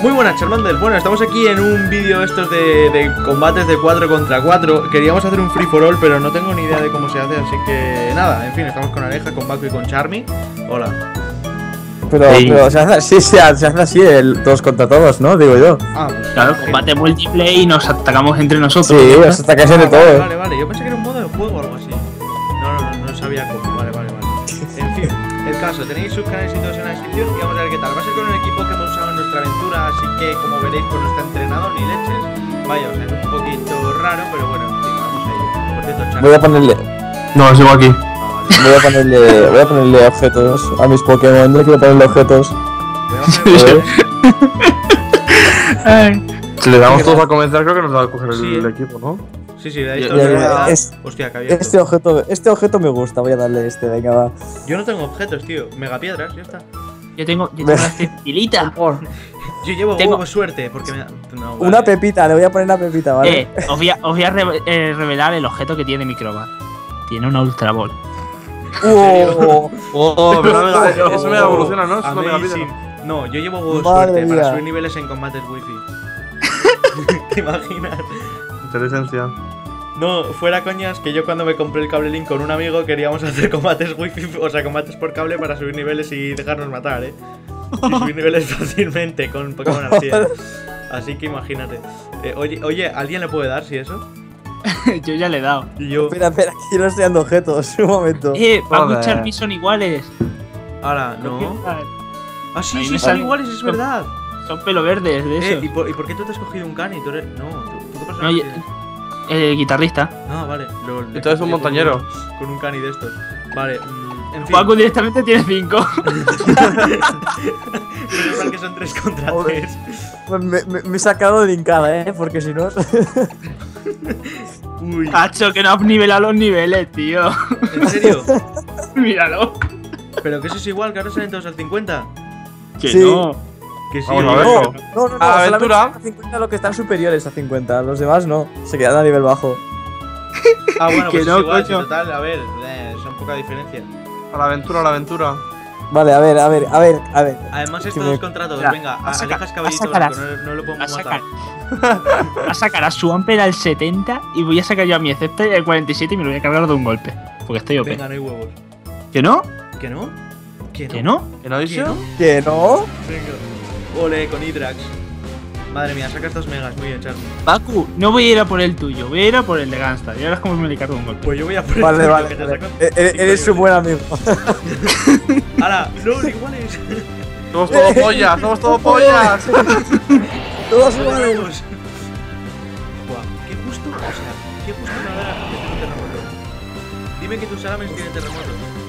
Muy buenas, Charmander. Bueno, estamos aquí en un vídeo estos de combates de 4 contra 4. Queríamos hacer un free for all, pero no tengo ni idea de cómo se hace, así que nada, en fin, estamos con Aleja, con Baku y con Charmy. Hola. Pero se hace así el todos contra todos, ¿no? Digo yo. Ah, pues claro, combate múltiple y nos atacamos entre nosotros. Sí, os atacáis entre todos. Vale, yo pensé que era un modo de juego o algo así. No sabía cómo. Vale. En fin, el caso, tenéis sus canales y todos en la descripción y vamos a ver qué tal. Va a ser con el equipo que hemos usado en nuestra aventura, así que como veréis, pues no está entrenado ni leches. Vaya, o sea, es un poquito raro, pero bueno, en fin, vamos a ello. Por cierto, Charmy. Voy a ponerle. No, sigo aquí. Voy a ponerle objetos a mis Pokémon. No quiero ponerle objetos. Si le damos todos a comenzar, creo que nos va a coger el equipo, ¿no? Sí, de ahí está. Hostia, que había este objeto me gusta. Voy a darle este, venga, va. Yo no tengo objetos, tío. Megapiedras, ya está. Yo tengo una cepilita. Yo llevo huevo suerte, porque me da. No, vale. Una pepita, le voy a poner una pepita, ¿vale? Os voy a revelar el objeto que tiene Microbat. Tiene una Ultra Ball. ¡Oh! Pero eso me evoluciona, ¿no? Es una Amazing. No, yo llevo huevo Madre suerte mía. para subir niveles en combates wifi. ¿Te imaginas? Inteligencia. No, fuera coñas que yo cuando me compré el cable link con un amigo queríamos hacer combates wifi, o sea, combates por cable para subir niveles y dejarnos matar, y subir niveles fácilmente con Pokémon Arcea. Así que imagínate. Oye, ¿alguien le puede dar si eso? Yo ya le he dado. Y yo. Espera, que no estoy dando objetos. Un momento. Baku y Charmy son iguales. Ahora, no. Ah, sí, Ahí sí, me son sale- iguales, es verdad. Son pelo verdes de eso. ¿Y por qué tú te has cogido un cani? ¿Tú eres.? No, ¿tú qué No, personaje yo- tienes? el guitarrista. Ah, vale. Entonces es un montañero. Con un cani de estos. Vale, en fin. Baku directamente tiene 5. Menos mal que son 3 contra Joder. 3. Pues me he sacado de linkada, porque si no. Uy, Cacho, que no has nivelado los niveles, tío. ¿en serio? Míralo. ¿Pero que eso es igual? ¿Que ahora salen todos al 50? Que Sí. no. Que sí, Vamos a oye. verlo. No, Aventura. solamente a 50 los que están superiores a 50. Los demás no. Se quedan a nivel bajo. Ah, bueno, Que pues no, es igual, si coño. total, a ver, son poca diferencia. A la aventura. Vale, a ver. Además, esto Que me- 2 contra 2, Mira, venga, a sacar- Alejas caballito a sacar blanco, no lo A podemos sacar. matar. A sacar a Swampert al 70 y voy a sacar yo a mi Sceptile al 47 y me lo voy a cargar de un golpe. Porque estoy OP. Venga, no hay huevos. ¿Que no? ¿Que no? ¿Que no? ¿Que no ¿Que dice? no? ¿Que no? Venga. Ole, con Hydrax. Madre mía, sacas 2 megas, muy bien, Charlie. Baku, no voy a ir a por el tuyo, voy a ir a por el de Gangstar. Y ahora es como me le cargo de un golpe. Pues yo voy a por el Vale, tuyo, vale. que te vale. saco Eres un buen amigo. ¡Hala! ¡No, iguales! Somos todos pollas, somos todos pollas. Todos iguales. Buah, qué justo, o sea, qué justo me da la gente tiene un terremoto. Dime que tus salames tienen terremoto.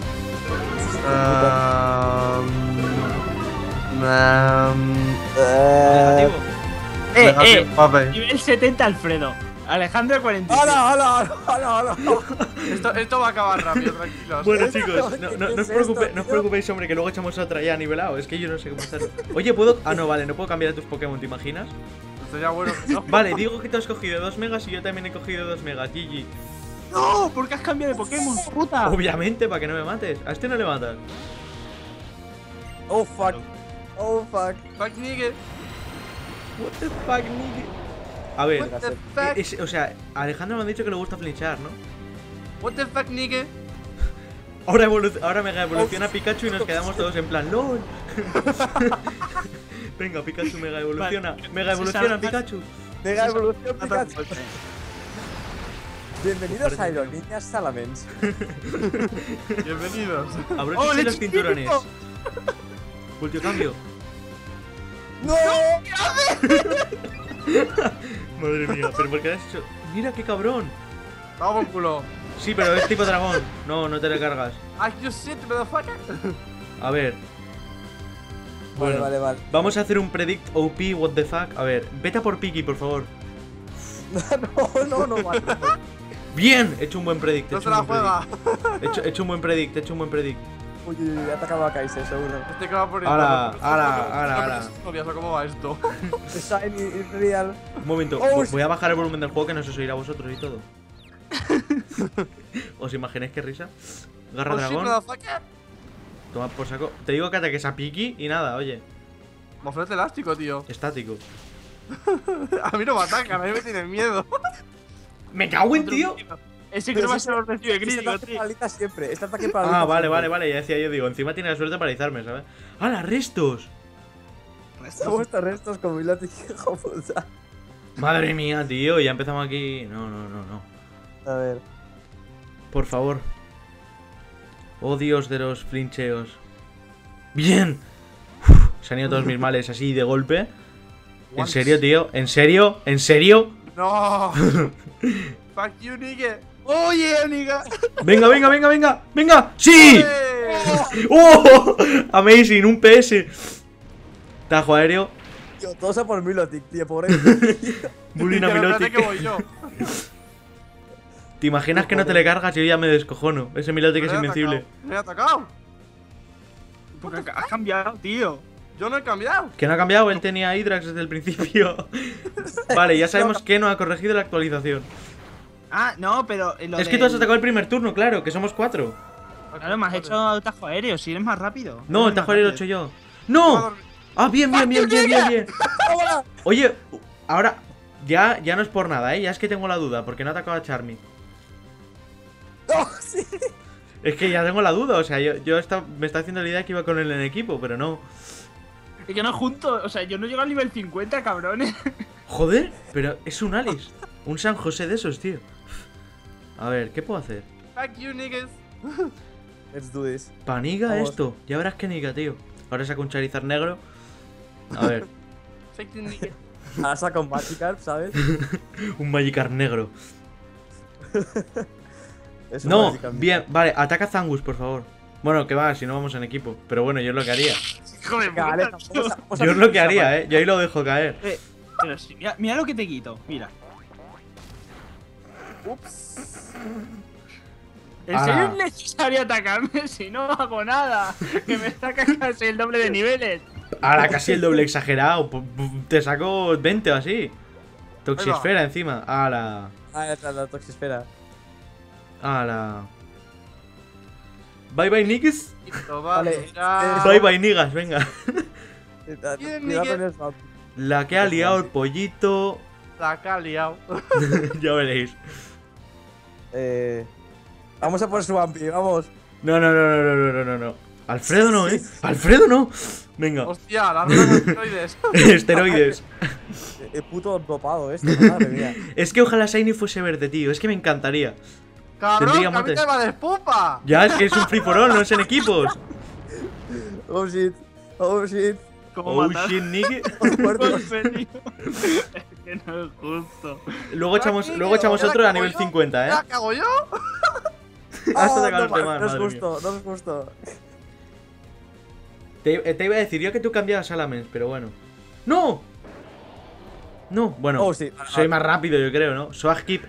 Negativo. Papi. Nivel 70 Alfredo. Alejandro 47. ¡Hala! Esto va a acabar rápido, tranquilos. Bueno, ¿Qué chicos, es no esto, os tío? preocupéis, hombre, que luego echamos otra ya nivelado. Es que yo no sé cómo hacerlo. Oye, ¿puedo...? Ah, no, vale, no puedo cambiar a tus Pokémon, ¿te imaginas? Esto ya bueno, ¿no? Vale, digo que tú has cogido 2 megas y yo también he cogido 2 megas, GG. No, ¿por qué has cambiado de Pokémon, puta? Obviamente, para que no me mates. A este no le matas. Oh fuck. Fuck nigga. What the fuck, nigga. A ver, What the fuck? o sea, a Alejandro me han dicho que le gusta flinchar, ¿no? What the fuck nigga. Ahora mega evoluciona Pikachu y nos quedamos todos en plan LOL. Venga, Pikachu mega evoluciona. Vale. Mega evoluciona César, Pikachu. Mega evolución Pikachu. Bienvenidos a Aerolíneas Salamence. Bienvenidos. Abróchense los cinturones. Ultio cambio. ¡No! Madre mía, pero ¿por qué has hecho? Mira qué cabrón. Vamos por culo. Sí, pero es tipo dragón. No, no te le cargas. I just sit, motherfucker. A ver. Bueno, Vale. vamos a hacer un predict OP, what the fuck. A ver, vete a por Piki, por favor. No, vale. Bien, he hecho un buen predict. No se la juega. He hecho un buen predict, Uy, he atacado a Kaiser, seguro. Este que va por Ahora. ¿Cómo va esto? Shiny Real. Un momento, Oh, voy a bajar el volumen del juego que no se os oirá a vosotros y todo. ¿Os imagináis qué risa? Garra Oh, shit, dragón. motherfucker. Toma por saco. Te digo que ataques a Piki y nada, oye. Me ofrece elástico, tío. Estático. A mí no me atacan, a mí me tienen miedo. ¡Me cago en tío! Ese creo que va a ser el recibo de Este crítico, ataque tío. paraliza siempre. Este ataque paraliza Ah, vale, siempre. vale, vale. Ya decía yo, digo, encima tiene la suerte de paralizarme, ¿sabes? ¡Hala, restos! Se ha puesto restos como Milotic, hijo puta. Madre mía, tío, ya empezamos aquí. No, no, no, no. A ver. Por favor. Oh Dios de los flincheos. ¡Bien! Uf, se han ido todos mis males así de golpe. ¿En serio, tío? ¿En serio? ¿En serio? No. Fuck you, nigga. Oye, amiga. ¡Venga, venga, venga, venga! ¡Venga! ¡Sí! ¡Eh! ¡Oh! Amazing, un PS. Tajo aéreo. Tío, todos a por Milotic, tío, pobre. Bullying a Pero espérate Milotic. que voy yo. ¿Te imaginas que no te le cargas y yo ya me descojono? Ese Milotic es Me he invencible. atacado. Me he atacado. Porque has cambiado, tío. Yo no he cambiado. Que no ha cambiado, él tenía Hydrax desde el principio. Vale, ya sabemos que no ha corregido la actualización. Ah, no, pero. Es que tú has atacado el primer turno, claro, que somos 4. Claro, me has hecho tajo aéreo, si eres más rápido. No, el Eres tajo más aéreo lo he rápido. hecho yo. ¡No! Ah, bien, bien, bien, bien, bien, bien. Oye, ahora ya no es por nada, ya es que tengo la duda, porque no ha atacado a Charmy. ¡No! ¡Sí! Es que ya tengo la duda, o sea, me está haciendo la idea que iba con él en equipo, pero no. Es que no junto, o sea, yo no llego al nivel 50, cabrones. Joder, pero es un Alice. Un San José de esos, tío. A ver, ¿qué puedo hacer? Fuck you, niggas. Let's do this. Paniga Vamos. esto. Ya verás que niga, tío. Ahora saca un Charizard negro. A ver, Fuck you, nigga. Ahora saca un Magikarp, ¿sabp? un Magikarp negro. Es un No, Magikarp. bien, vale, ataca a Zangus, por favor. Bueno, que va, si no vamos en equipo. Pero bueno, yo es lo que haría. Hijo de Venga, puta, Aleja, tío. vamos a Yo es lo que haría, yo ahí lo dejo caer. Pero sí, mira lo que te quito, mira. Ups. ¿En Ah. serio es necesario atacarme si no hago nada? Que me saca casi el doble de niveles. Ahora casi el doble exagerado. Te saco 20 o así. Toxisfera encima. Ala. Ah, ya está, la Toxisfera. Ala. Bye bye, niggas. Listo, Vale. ya. Bye bye, niggas, venga. Bien, Cuidado Miguel. con eso. La que ha liado el pollito. La que ha liado. Ya veréis. Vamos a por Swampy, vamos. No, no, no, no, no, no, no, no, no. Alfredo no, Alfredo no. Venga. Hostia, las ruedas de esteroides. Esteroides. Puto dopado este, madre mía. Es que ojalá Shiny fuese verde, tío. Es que me encantaría. Cabrón, Tendría que a mí motes. te va de pupa. Ya, es que es un free for all, no es en equipos. Oh shit, oh shit. Como Oh matar shit, Nicky. Muerto. golpe, tío. Es que no es justo. Luego echamos otro a nivel 50, ¿Ya qué hago yo? Hasta Oh, sacar los no, demás, no es madre mía. justo, no es justo. Te iba a decir yo que tú cambiabas Salamence, pero bueno. ¡No! No, bueno. Oh, sí. Soy más rápido, yo creo, ¿no? Swag Keep.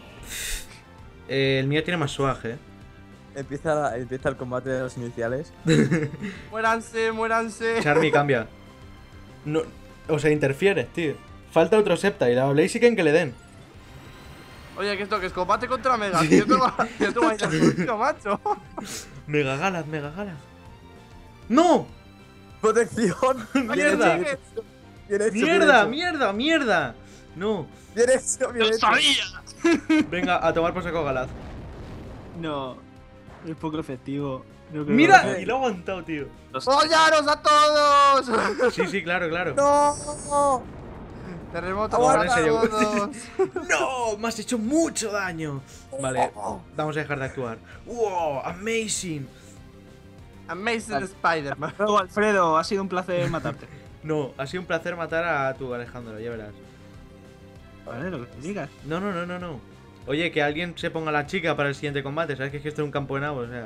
El mío tiene más swag, Empieza el combate de los iniciales. Muéranse, muéranse. Charmy cambia. No, o sea, interfiere, tío. Falta otro Sceptile, a Blaziken que le den. Oye, ¿qué esto? ¿Que es combate contra Mega? Que yo tengo ahí el surtido, macho. Mega galas, mega galas. ¡No! Protección. ¡Mierda! Bien hecho, bien hecho, ¡Mierda, bien mierda, mierda! No. hecho, bien ¡Lo hecho. sabía! Venga, a tomar por saco Galaz. No, es poco efectivo. No creo ¡Mira! que- Y lo ha aguantado, tío. ¡Follaros a todos! Sí, sí, claro, claro. No. Terremoto Ahora para en serio. todos. ¡No! ¡Me has hecho mucho daño! Vale, vamos a dejar de actuar. ¡Wow! ¡Amazing! Amazing Spider-Man. Luego, Alfredo, ha sido un placer matarte. No, ha sido un placer matar a tu Alejandro, ya verás. Vale, lo que te digas. No, no, no, no, no. Oye, que alguien se ponga la chica para el siguiente combate, ¿sabes? Que es que esto es un campo de nabos, o sea.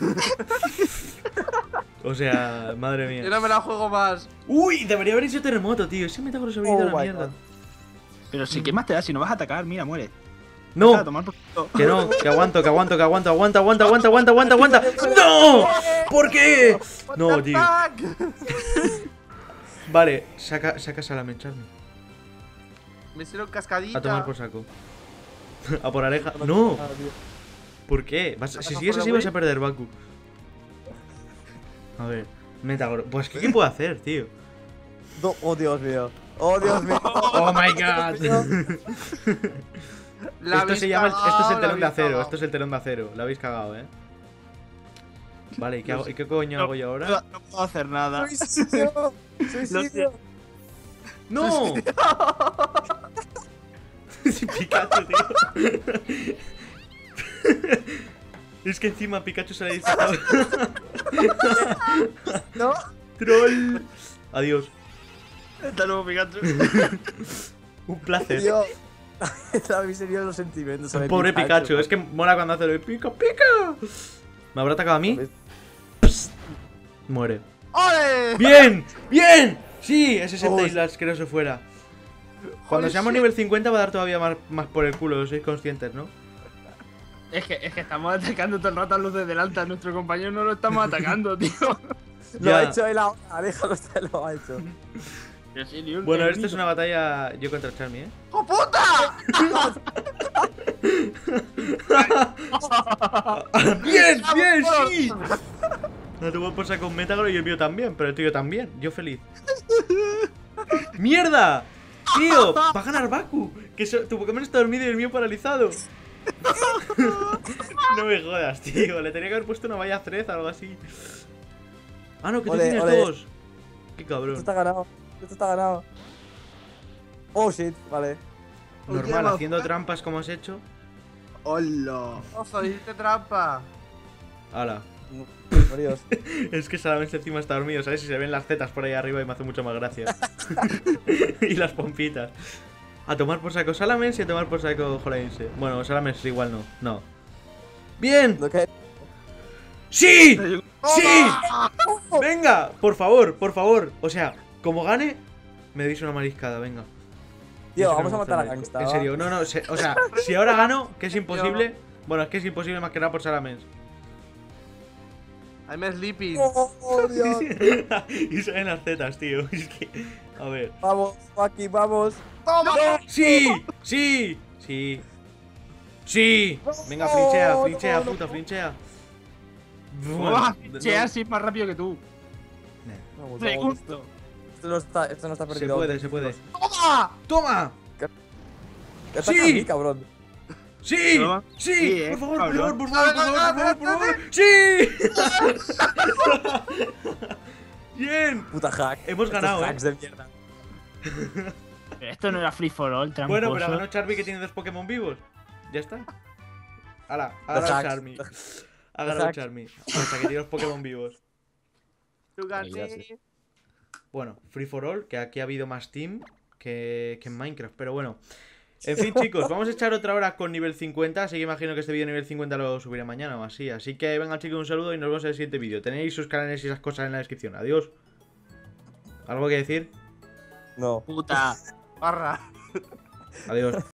O sea, madre Yo mía. no me la juego más. ¡Uy! Debería haber hecho terremoto, tío. Ese metagroso se ha venido Oh a la my mierda. God. Pero si, ¿qué más te da? Si no vas a atacar, mira, muere. ¡No! A tomar por culo. Que no, que aguanto, que aguanto, que aguanto, aguanta, aguanta, aguanta, aguanta, aguanta, aguanta. ¡No! ¿Por qué? What No, the tío. fuck? Vale, saca Salamence, Charmy. Me hicieron cascadita. A tomar por saco. A por Aleja. ¡No! Ah, tío. ¿Por qué? Si sigues así vas a perder Baku. A ver, Metagoro. Pues ¿qué puedo hacer, tío? Oh, Dios mío. Oh, Dios mío. Oh my god. Esto se llama. Esto es el telón de acero. Esto es el telón de acero. Lo habéis cagado, Vale, ¿y qué, hago, ¿y qué coño hago yo ahora? No puedo hacer nada. Suicidio. Suicidio. ¡No! Pikachu, tío. Es que encima Pikachu se le ha disparado. No. ¡Troll! Adiós. Hasta luego, Pikachu. Un placer. Tío. La miseria de los sentimientos. ¿sabes? Pobre Pikachu. Es que mola cuando hace el pica, pica. ¿Me habrá atacado a mí? Muere. ¡Ole! ¡Bien! ¡Bien! Sí, ese Oh, Sceptile asqueroso fuera. Cuando seamos nivel 50 va a dar todavía más por el culo, sois conscientes, ¿no? Es que estamos atacando todo el rato a los de delante. A nuestro compañero no lo estamos atacando, tío. Lo Ya. ha hecho él ahora. Déjalo estar, lo ha hecho. Pero sí, ni un Bueno, técnico. esto es una batalla yo contra Charmy, ¡Oh, puta! ¡Bien! ¡Bien! ¡Sí! No te voy a sacar un Metagross y el mío también, pero el tuyo también. Yo feliz. ¡Mierda! ¡Tío! ¡Va a ganar Baku! Que tu Pokémon está dormido y el mío paralizado. No me jodas, tío. Le tenía que haber puesto una valla Thread o algo así. Ah, no, que tú Ole, tienes ole. dos. Qué Esto cabrón. está ganado. Esto está ganado. Oh shit, vale. Normal, Oye, haciendo trampas como has hecho. ¡Hola! Oso, hiciste trampa. Hala. Por Dios. Es que solamente encima está dormido, ¿sabes? Y se ven las tetas por ahí arriba y me hace mucho más gracia. Y las pompitas. A tomar por saco Salamence y a tomar por saco Jorainse. Bueno, Salamence igual no. No. ¡Bien! Lo que... ¡Sí! ¡Sí! ¡Venga! Por favor, por favor. O sea, como gane, me deis una mariscada, venga. Tío, Eso vamos no a me matar a hace Gangsta. En serio, no, no. O sea, si ahora gano, que es imposible. Bueno, es que es imposible más que nada por Salamence. I'm sleeping. Oh, Dios. Y salen las tetas, tío. Es que. A ver. Vamos, aquí, vamos. ¡Toma! ¡Sí! ¡Sí! ¡Sí! ¡Sí! Venga, flinchea, flinchea, no, puta, flinchea. ¡Buah! no- Che, así más rápido que tú. Vamos, Me vamos. gusto. Esto no está Se perdido. puede, se puede. ¡Toma! ¡Toma! Está Sí. aquí, cabrón. ¡Sí! ¿Toma? ¡Sí! Sí, Por favor, por cabrón. favor, por favor, por favor, por favor, por favor. ¡Sí! ¡Bien! Puta hack. Hemos Estos ganado, hacks de mierda. Pero esto no era free for all, tramposo. Bueno, pero ganó Charmy que tiene 2 Pokémon vivos. Ya está. ¡Hala! Ha Los ganado hacks. Charmy. Ha ganado hacks. Charmy. Hasta que tiene 2 Pokémon vivos. Tu ya gané. Bueno, Free for All, que aquí ha habido más team que en Minecraft, pero bueno. En fin, chicos, vamos a echar otra hora con nivel 50, así que imagino que este vídeo nivel 50 lo subiré mañana o así. Así que venga, chicos, un saludo y nos vemos en el siguiente vídeo. Tenéis sus canales y esas cosas en la descripción. Adiós. ¿Algo que decir? No. Puta. Barra. Adiós.